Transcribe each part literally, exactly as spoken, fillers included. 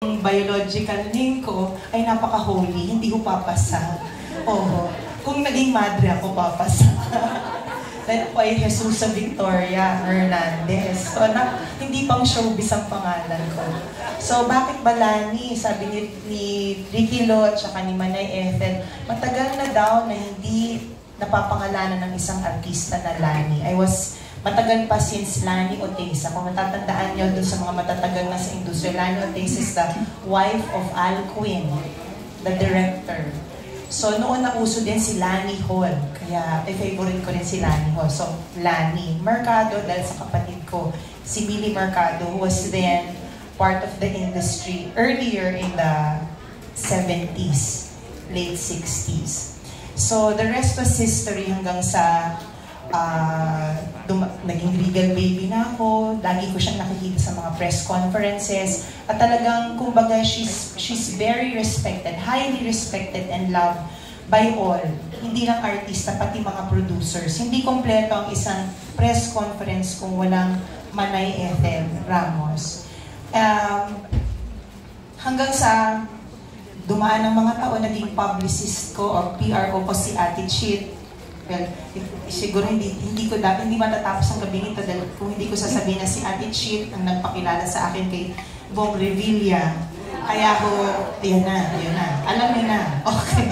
biological name ko ay napaka-holy, hindi ko papasa. Oo. Kung naging madre ako, papasa. Dahil ako ay Jesusa Victoria Hernandez. So, na, hindi pang showbiz ang pangalan ko. So, bakit ba Lani? Sabi ni, ni Ricky Lo at saka ni Manay Ethel, matagal na daw na hindi napapangalanan ng isang artista na Lani. I was matagal pa since Lani Oteiza. Kung matatandaan nyo dun sa mga matatagal na sa industry, Lani Oteiza is the wife of Al Quinn, the director. So, noon na uso din si Lani Hall. Kaya, i-favorite ko rin si Lani Hall. So, Lani. Mercado, dahil sa kapatid ko, si Billy Mercado, who was then part of the industry earlier in the seventies, late sixties. So, the rest was history hanggang sa uh, naging legal baby na ako. Lagi ko siyang nakikita sa mga press conferences. At talagang, kumbaga, she's, she's very respected, highly respected and loved by all. Hindi lang artista, pati mga producers. Hindi kompleto ang isang press conference kung walang Manay Ethel Ramos. Um, hanggang sa dumaan ng mga taon, naging publicist ko o P R O ko si Ate Chit. Well, siguro hindi, hindi ko dapat, hindi matatapos ang gabi nito dahil kung hindi ko sasabihin na si Ate Chit ang nagpakilala sa akin kay Bong Revilla. Kaya ako, yun na, yun na. Alam niyo na. Okay.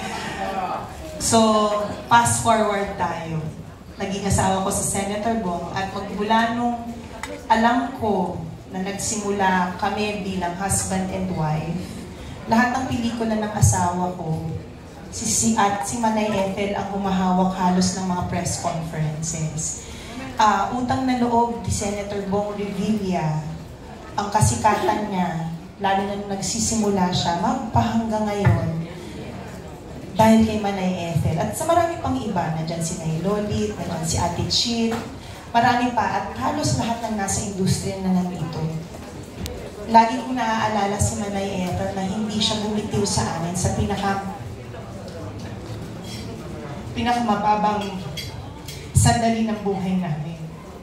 So, fast forward tayo. Naging asawa ko si Senator Bong at magmula nung alam ko na nagsimula kami bilang husband and wife, lahat ng pelikula ng asawa ko, si, si, at si Manay Ethel ang humahawak halos ng mga press conferences. Uh, utang na loob ni Senator Bong Revilla, ang kasikatan niya, lalo na nung nagsisimula siya, magpahanggang ngayon, dahil kay Manay Ethel. At sa marami pang iba, nandyan si Nay Lolit, nandyan si Ate Chit, marami pa, at halos lahat ng nasa industriya na nandito. Lagi kong naaalala si Manay Ethel na hindi siya bumitiw sa amin sa pinaka pinakamababang sandali ng buhay namin.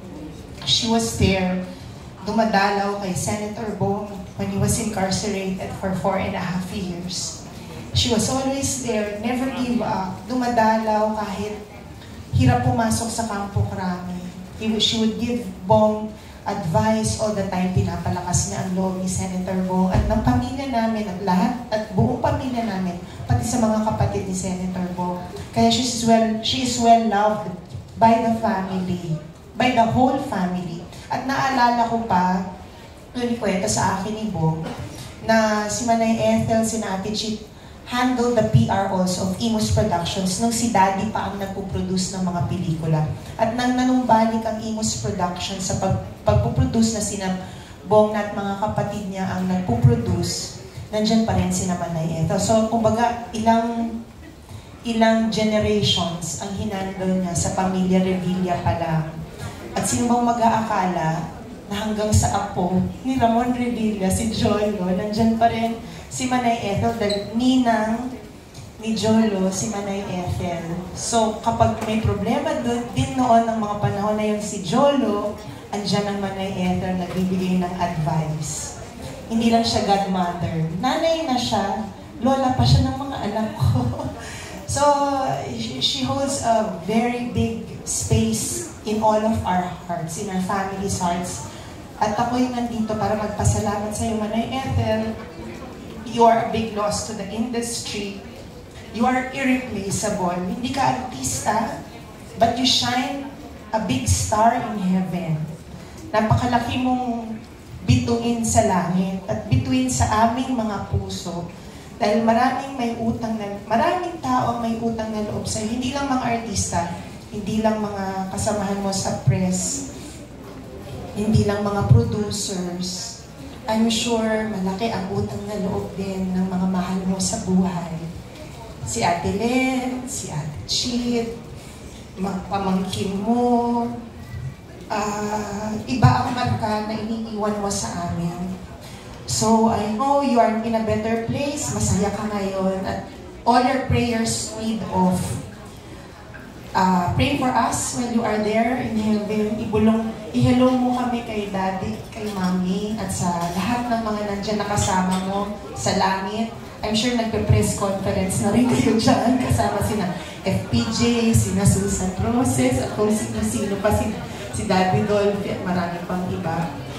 She was there, dumadalaw kay Senator Bong when he was incarcerated for four and a half years. She was always there, never give up, dumadalaw kahit hirap pumasok sa Campo Crame. She would give Bong advice all the time, pinapalakas niya ang loob ni Senator Bong at ng pamilya namin at lahat at buong pamilya namin, pati sa mga kapatid ni Senator Bong. Kaya she is well, she is well loved by the family, by the whole family. At naalala ko pa, yun kwento sa akin ni Bong, na si Manay Ethel, si Ate Chit, handle the P R also of Imus Productions nung si Daddy pa ang nagpuproduce ng mga pelikula. At nang nanumbalik ang Imus Productions sa pag pagpuproduce na sina Bong at mga kapatid niya ang nagpuproduce, nandyan pa rin si Manay Ethel. So, kumbaga, ilang ilang generations ang hinandle niya sa pamilya Revilla pa lang. At sino bang mag-aakala na hanggang sa apo ni Ramon Revilla, si Jolo, nandyan pa rin si Manay Ethel, dahil ninang ni Jolo, si Manay Ethel. So, kapag may problema doon, din noon ng mga panahon na yun si Jolo, andyan ang Manay Ethel nagbibigay ng advice. Hindi lang siya godmother. Nanay na siya, lola pa siya ng mga anak ko. So, she holds a very big space in all of our hearts, in our family's hearts. At ako'y nandito para magpasalamat sa iyo, Manay Ethel. You are a big loss to the industry. You are irreplaceable. Hindi ka artista, but you shine a big star in heaven. Napakalaki mong bituin sa langit at bituin sa aming mga puso. Dahil maraming may utang na, maraming tao ang may utang na loob sa'yo. Hindi lang mga artista, hindi lang mga kasamahan mo sa press, hindi lang mga producers. I'm sure malaki ang utang na loob din ng mga mahal mo sa buhay. Si Ate Len, si Ate Chit, mga pamangkin mo, uh, iba ang marka na iniiwan mo sa amin. So, I know you are in a better place, masaya ka ngayon, at all your prayers need of. Uh, pray for us when you are there in heaven. Ibulong, i-hello mo kami kay Daddy, kay Mami, at sa lahat ng mga nandyan nakasama mo sa langit. I'm sure nagpe-press conference na rin kayo dyan, kasama sina F P J, sina Susan Roses, at kung sino-sino pa, si, si Daddy Dolphy, at marami pang iba.